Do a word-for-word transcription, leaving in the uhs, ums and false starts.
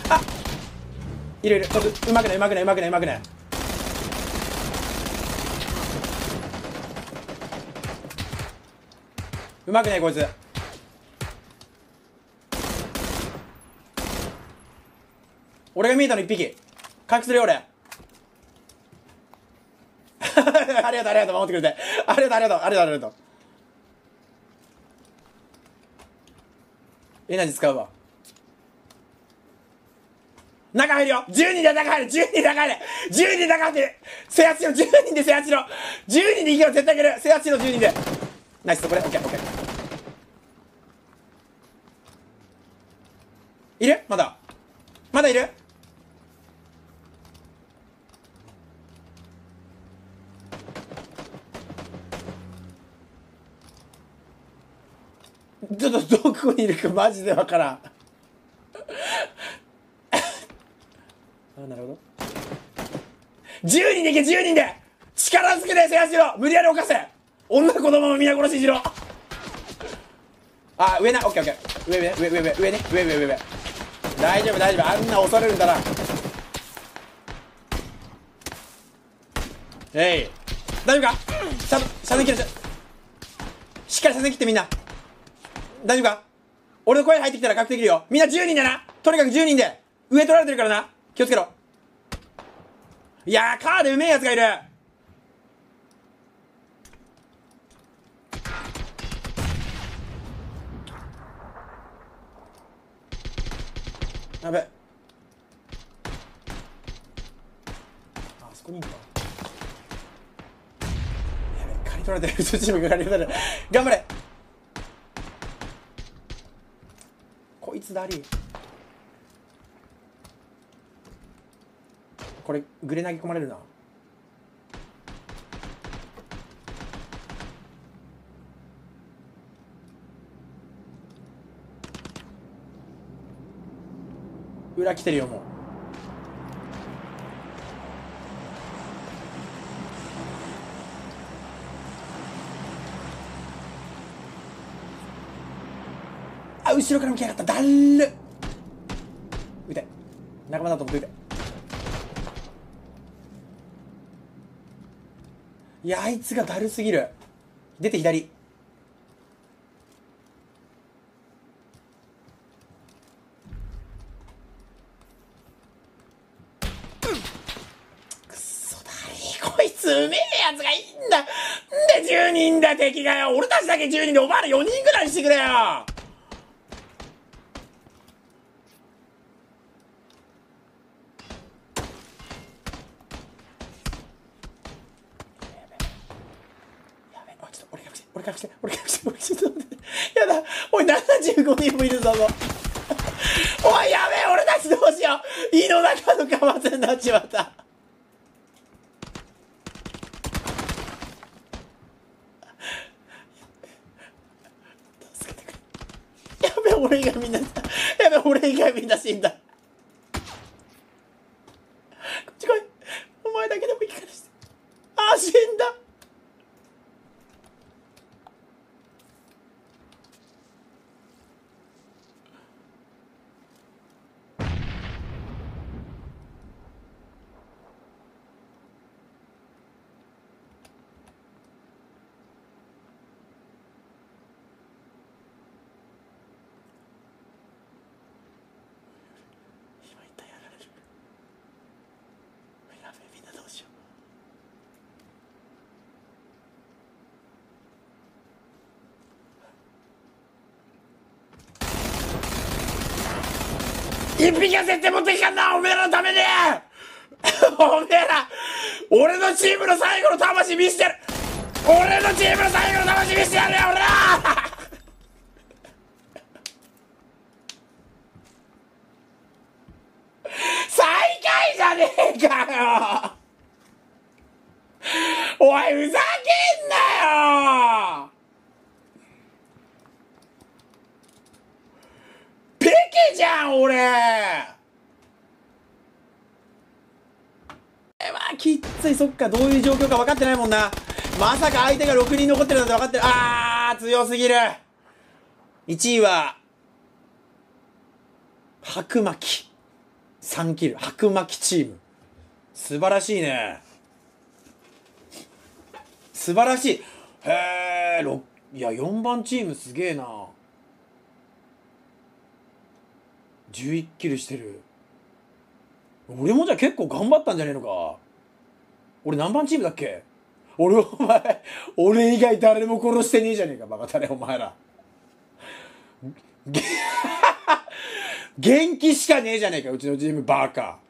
あいるいる。ちょっとうまくないうまくないうまくないうまくないうまくないこいつ。俺が見えたの一匹回復するよ俺ありがとうありがとう守ってくれてありがとうありがとうありがとうありがとう。エナジー使うわ。中入るよ。じゅうにんで中入る。じゅうにんで中入る。じゅうにんで中入ってる。制圧しろ。じゅうにんで制圧しろ。じゅうにんでいけろ。絶対いける。制圧しろ。じゅうにんで。ナイス。これ。オッケーオッケー。いる？まだ。まだいる？ちょっとどこにいるかマジでわからん。あ、なるほど。じゅうにんでいけ、じゅうにんで力ずくで制圧しろ。無理やり犯せ。女子供も皆殺しにしろ。あ、上な、オッケーオッケー。上上上上上上ね。上上上上。大丈夫大丈夫。あんな恐れるんだな。えい。大丈夫か？ちゃんと射線切る。しっかり射線切ってみんな。大丈夫か？俺の声入ってきたら確定できるよ。みんなじゅうにんだな。とにかくじゅうにんで。上取られてるからな。気をつけろ。いやー、カーでうめえやつがいる。やべ。あそこにいんか。やべ、刈り取られてる。うちチームが刈り取られてる。頑張れ。こいつだり。これグレ投げ込まれるな。裏来てるよもう。あ、後ろから向きやがった。だるっ。撃て。仲間だと思って撃て。いや、あいつがだるすぎる。出て左。くそだり。こいつうめえやつがいいんだ。んでじゅうにんだ敵がよ。俺たちだけじゅうにんでお前らよにんぐらいにしてくれよ。俺隠して、俺隠して、俺ちょっと待って。やだ、おい、ななじゅうごにんもいるぞ。おい、やべえ、俺たちどうしよう。胃の中の貨物になっちまった。助けてくれ。やべえ、俺以外みんな、やべえ、俺以外みんな死んだ。こっち来い。お前だけでも生き返らして。ああ、死んだ。一匹は絶対持ってきたんだ、おめえらのために。おめえら、俺のチームの最後の魂見せてやる。俺のチームの最後の魂見せてやるよ、俺ら。最下位じゃねえかよ。おい、ふざけんなよ。ペケじゃん俺。えわきっつい。そっか、どういう状況か分かってないもんな。まさか相手がろくにん残ってるなんて分かってる。あー強すぎる。いちいは白巻。 さんキル白巻チーム素晴らしいね素晴らしいへえいやよんばんチームすげえなじゅういちキルしてる俺もじゃあ結構頑張ったんじゃねえのか俺何番チームだっけ俺お前俺以外誰も殺してねえじゃねえかバカタレお前ら元気しかねえじゃねえかうちのチームバカ